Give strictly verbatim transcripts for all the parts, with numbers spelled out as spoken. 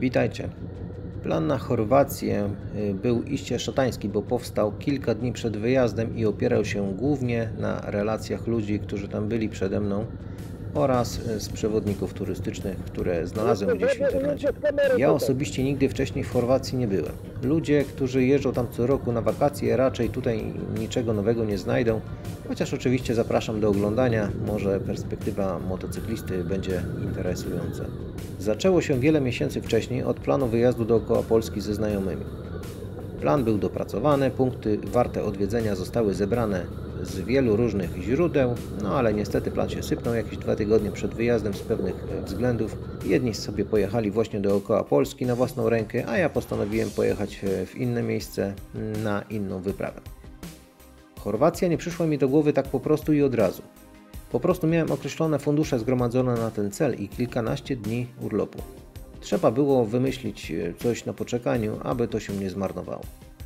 Witajcie. Plan na Chorwację był iście szatański, bo powstał kilka dni przed wyjazdem i opierał się głównie na relacjach ludzi, którzy tam byli przede mną oraz z przewodników turystycznych, które znalazłem gdzieś w internecie. Ja osobiście nigdy wcześniej w Chorwacji nie byłem. Ludzie, którzy jeżdżą tam co roku na wakacje, raczej tutaj niczego nowego nie znajdą, chociaż oczywiście zapraszam do oglądania, może perspektywa motocyklisty będzie interesująca. Zaczęło się wiele miesięcy wcześniej od planu wyjazdu dookoła Polski ze znajomymi. Plan był dopracowany, punkty warte odwiedzenia zostały zebrane z wielu różnych źródeł, no ale niestety plan się sypnął jakieś dwa tygodnie przed wyjazdem z pewnych względów. Jedni sobie pojechali właśnie dookoła Polski na własną rękę, a ja postanowiłem pojechać w inne miejsce na inną wyprawę. Chorwacja nie przyszła mi do głowy tak po prostu i od razu. Po prostu miałem określone fundusze zgromadzone na ten cel i kilkanaście dni urlopu. Trzeba było wymyślić coś na poczekaniu, aby to się nie zmarnowało.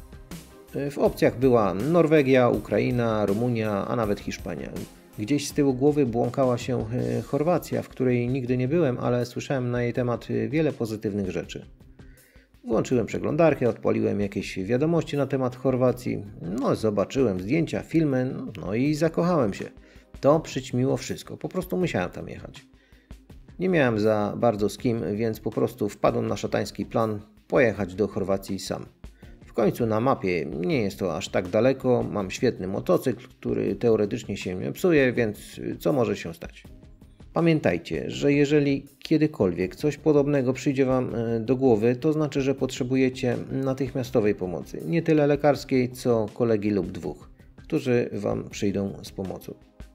W opcjach była Norwegia, Ukraina, Rumunia, a nawet Hiszpania. Gdzieś z tyłu głowy błąkała się Chorwacja, w której nigdy nie byłem, ale słyszałem na jej temat wiele pozytywnych rzeczy. Włączyłem przeglądarkę, odpaliłem jakieś wiadomości na temat Chorwacji, no zobaczyłem zdjęcia, filmy, no i zakochałem się. To przyćmiło wszystko, po prostu musiałem tam jechać. Nie miałem za bardzo z kim, więc po prostu wpadłem na szatański plan pojechać do Chorwacji sam. W końcu na mapie nie jest to aż tak daleko, mam świetny motocykl, który teoretycznie się nie psuje, więc co może się stać? Pamiętajcie, że jeżeli kiedykolwiek coś podobnego przyjdzie Wam do głowy, to znaczy, że potrzebujecie natychmiastowej pomocy, nie tyle lekarskiej, co kolegi lub dwóch, którzy Wam przyjdą z pomocą.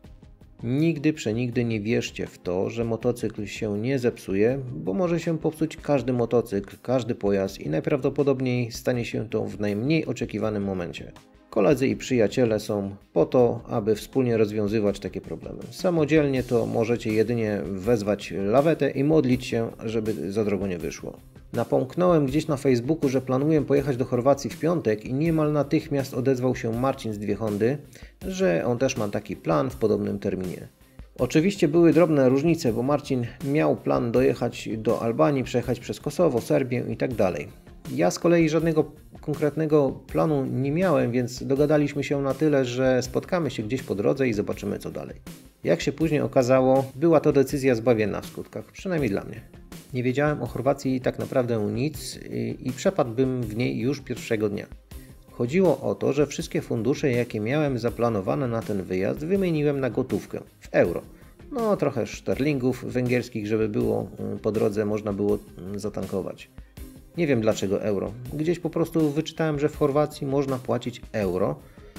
Nigdy przenigdy nie wierzcie w to, że motocykl się nie zepsuje, bo może się popsuć każdy motocykl, każdy pojazd i najprawdopodobniej stanie się to w najmniej oczekiwanym momencie. Koledzy i przyjaciele są po to, aby wspólnie rozwiązywać takie problemy. Samodzielnie to możecie jedynie wezwać lawetę i modlić się, żeby za drogo nie wyszło. Napomknąłem gdzieś na Facebooku, że planuję pojechać do Chorwacji w piątek i niemal natychmiast odezwał się Marcin z Dwie Hondy, że on też ma taki plan w podobnym terminie. Oczywiście były drobne różnice, bo Marcin miał plan dojechać do Albanii, przejechać przez Kosowo, Serbię i tak dalej. Ja z kolei żadnego konkretnego planu nie miałem, więc dogadaliśmy się na tyle, że spotkamy się gdzieś po drodze i zobaczymy co dalej. Jak się później okazało, była to decyzja zbawienna w skutkach, przynajmniej dla mnie. Nie wiedziałem o Chorwacji tak naprawdę nic i przepadłbym w niej już pierwszego dnia. Chodziło o to, że wszystkie fundusze, jakie miałem zaplanowane na ten wyjazd, wymieniłem na gotówkę, w euro. No trochę szterlingów węgierskich, żeby było po drodze można było zatankować. Nie wiem dlaczego euro. Gdzieś po prostu wyczytałem, że w Chorwacji można płacić euro,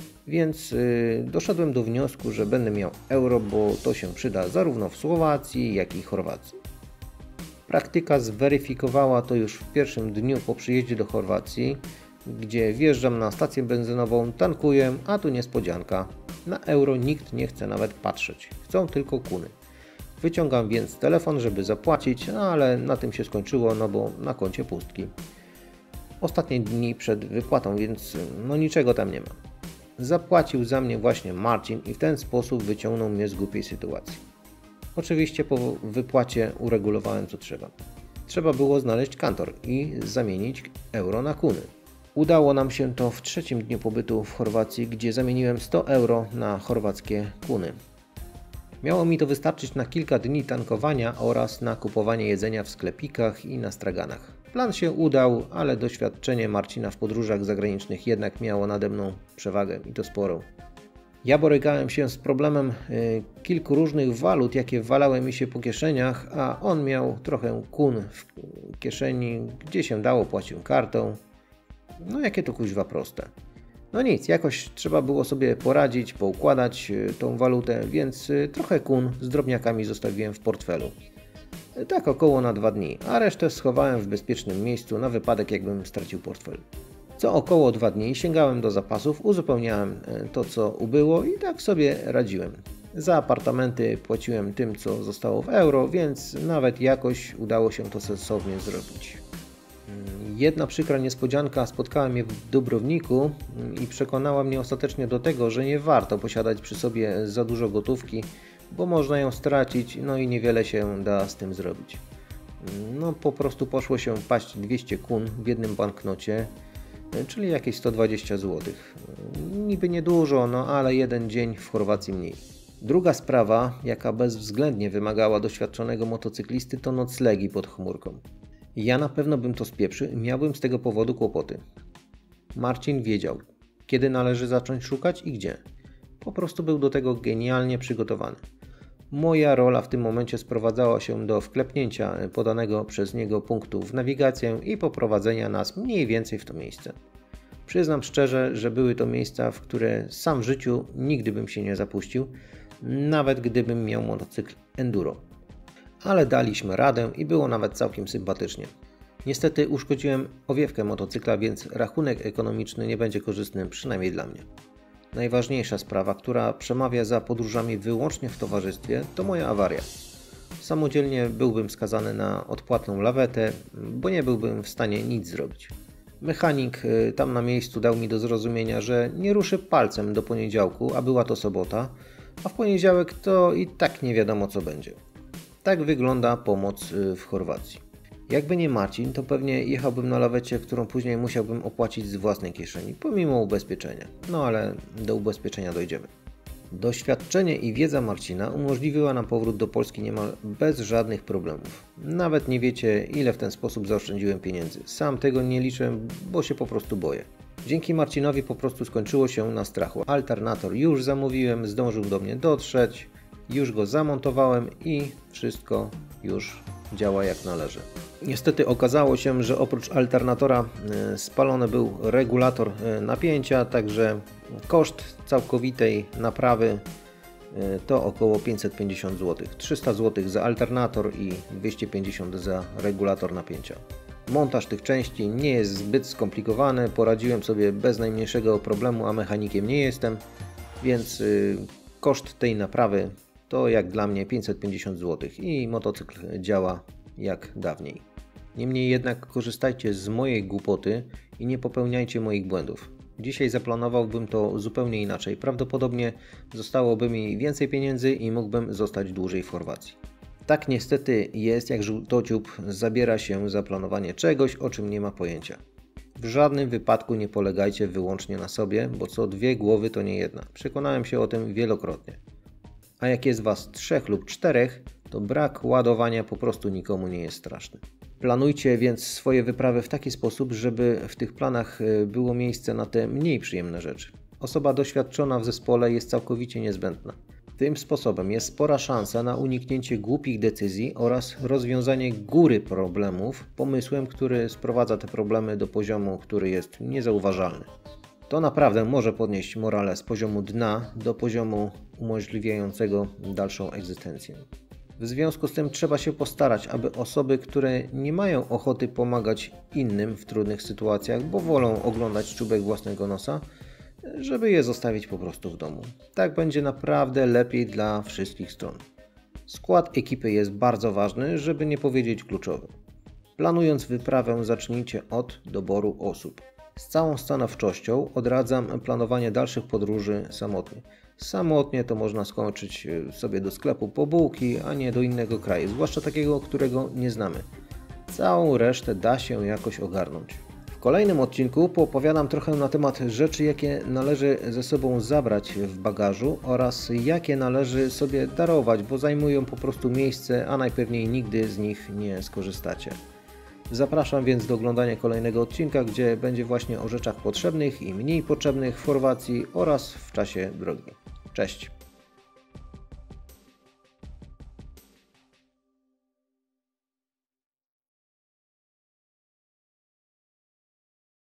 więc yy, doszedłem do wniosku, że będę miał euro, bo to się przyda zarówno w Słowacji, jak i Chorwacji. Praktyka zweryfikowała to już w pierwszym dniu po przyjeździe do Chorwacji, gdzie wjeżdżam na stację benzynową, tankuję, a tu niespodzianka. Na euro nikt nie chce nawet patrzeć, chcą tylko kuny. Wyciągam więc telefon, żeby zapłacić, no ale na tym się skończyło, no bo na koncie pustki. Ostatnie dni przed wypłatą, więc no niczego tam nie ma. Zapłacił za mnie właśnie Marcin i w ten sposób wyciągnął mnie z głupiej sytuacji. Oczywiście po wypłacie uregulowałem co trzeba. Trzeba było znaleźć kantor i zamienić euro na kuny. Udało nam się to w trzecim dniu pobytu w Chorwacji, gdzie zamieniłem sto euro na chorwackie kuny. Miało mi to wystarczyć na kilka dni tankowania oraz na kupowanie jedzenia w sklepikach i na straganach. Plan się udał, ale doświadczenie Marcina w podróżach zagranicznych jednak miało nade mną przewagę i to sporą. Ja borykałem się z problemem y, kilku różnych walut, jakie walały mi się po kieszeniach, a on miał trochę kun w kieszeni, gdzie się dało, płacił kartą. No jakie to kuźwa proste. No nic, jakoś trzeba było sobie poradzić, poukładać tą walutę, więc trochę kun z drobniakami zostawiłem w portfelu. Tak około na dwa dni, a resztę schowałem w bezpiecznym miejscu na wypadek jakbym stracił portfel. Co około dwa dni sięgałem do zapasów, uzupełniałem to co ubyło i tak sobie radziłem. Za apartamenty płaciłem tym co zostało w euro, więc nawet jakoś udało się to sensownie zrobić. Jedna przykra niespodzianka spotkała mnie w Dubrowniku i przekonała mnie ostatecznie do tego, że nie warto posiadać przy sobie za dużo gotówki, bo można ją stracić, no i niewiele się da z tym zrobić. No po prostu poszło się paść dwieście kun w jednym banknocie, czyli jakieś sto dwadzieścia złotych. Niby niedużo, no ale jeden dzień w Chorwacji mniej. Druga sprawa, jaka bezwzględnie wymagała doświadczonego motocyklisty, to noclegi pod chmurką. Ja na pewno bym to spieprzył i miałbym z tego powodu kłopoty. Marcin wiedział, kiedy należy zacząć szukać i gdzie. Po prostu był do tego genialnie przygotowany. Moja rola w tym momencie sprowadzała się do wklepnięcia podanego przez niego punktu w nawigację i poprowadzenia nas mniej więcej w to miejsce. Przyznam szczerze, że były to miejsca, w które sam w życiu nigdy bym się nie zapuścił, nawet gdybym miał motocykl enduro. Ale daliśmy radę i było nawet całkiem sympatycznie. Niestety uszkodziłem owiewkę motocykla, więc rachunek ekonomiczny nie będzie korzystny, przynajmniej dla mnie. Najważniejsza sprawa, która przemawia za podróżami wyłącznie w towarzystwie, to moja awaria. Samodzielnie byłbym skazany na odpłatną lawetę, bo nie byłbym w stanie nic zrobić. Mechanik tam na miejscu dał mi do zrozumienia, że nie ruszy palcem do poniedziałku, a była to sobota, a w poniedziałek to i tak nie wiadomo co będzie. Tak wygląda pomoc w Chorwacji. Jakby nie Marcin, to pewnie jechałbym na lawecie, którą później musiałbym opłacić z własnej kieszeni, pomimo ubezpieczenia. No ale do ubezpieczenia dojdziemy. Doświadczenie i wiedza Marcina umożliwiła nam powrót do Polski niemal bez żadnych problemów. Nawet nie wiecie, ile w ten sposób zaoszczędziłem pieniędzy. Sam tego nie liczę, bo się po prostu boję. Dzięki Marcinowi po prostu skończyło się na strachu. Alternator już zamówiłem, zdążył do mnie dotrzeć, już go zamontowałem i wszystko już działa jak należy. Niestety okazało się, że oprócz alternatora spalony był regulator napięcia, także koszt całkowitej naprawy to około pięćset pięćdziesiąt złotych. trzysta złotych za alternator i dwieście pięćdziesiąt za regulator napięcia. Montaż tych części nie jest zbyt skomplikowany, poradziłem sobie bez najmniejszego problemu, a mechanikiem nie jestem, więc koszt tej naprawy to jak dla mnie pięćset pięćdziesiąt złotych i motocykl działa jak dawniej. Niemniej jednak korzystajcie z mojej głupoty i nie popełniajcie moich błędów. Dzisiaj zaplanowałbym to zupełnie inaczej. Prawdopodobnie zostałoby mi więcej pieniędzy i mógłbym zostać dłużej w Chorwacji. Tak niestety jest, jak żółtociup zabiera się za planowanie czegoś, o czym nie ma pojęcia. W żadnym wypadku nie polegajcie wyłącznie na sobie, bo co dwie głowy to nie jedna. Przekonałem się o tym wielokrotnie. A jak jest Was trzech lub czterech, to brak ładowania po prostu nikomu nie jest straszny. Planujcie więc swoje wyprawy w taki sposób, żeby w tych planach było miejsce na te mniej przyjemne rzeczy. Osoba doświadczona w zespole jest całkowicie niezbędna. Tym sposobem jest spora szansa na uniknięcie głupich decyzji oraz rozwiązanie góry problemów pomysłem, który sprowadza te problemy do poziomu, który jest niezauważalny. To naprawdę może podnieść morale z poziomu dna do poziomu umożliwiającego dalszą egzystencję. W związku z tym trzeba się postarać, aby osoby, które nie mają ochoty pomagać innym w trudnych sytuacjach, bo wolą oglądać czubek własnego nosa, żeby je zostawić po prostu w domu. Tak będzie naprawdę lepiej dla wszystkich stron. Skład ekipy jest bardzo ważny, żeby nie powiedzieć kluczowy. Planując wyprawę, zacznijcie od doboru osób. Z całą stanowczością odradzam planowanie dalszych podróży samotnie. Samotnie to można skończyć sobie do sklepu po bułki, a nie do innego kraju, zwłaszcza takiego, którego nie znamy. Całą resztę da się jakoś ogarnąć. W kolejnym odcinku poopowiadam trochę na temat rzeczy, jakie należy ze sobą zabrać w bagażu oraz jakie należy sobie darować, bo zajmują po prostu miejsce, a najpewniej nigdy z nich nie skorzystacie. Zapraszam więc do oglądania kolejnego odcinka, gdzie będzie właśnie o rzeczach potrzebnych i mniej potrzebnych w Chorwacji oraz w czasie drogi. Cześć!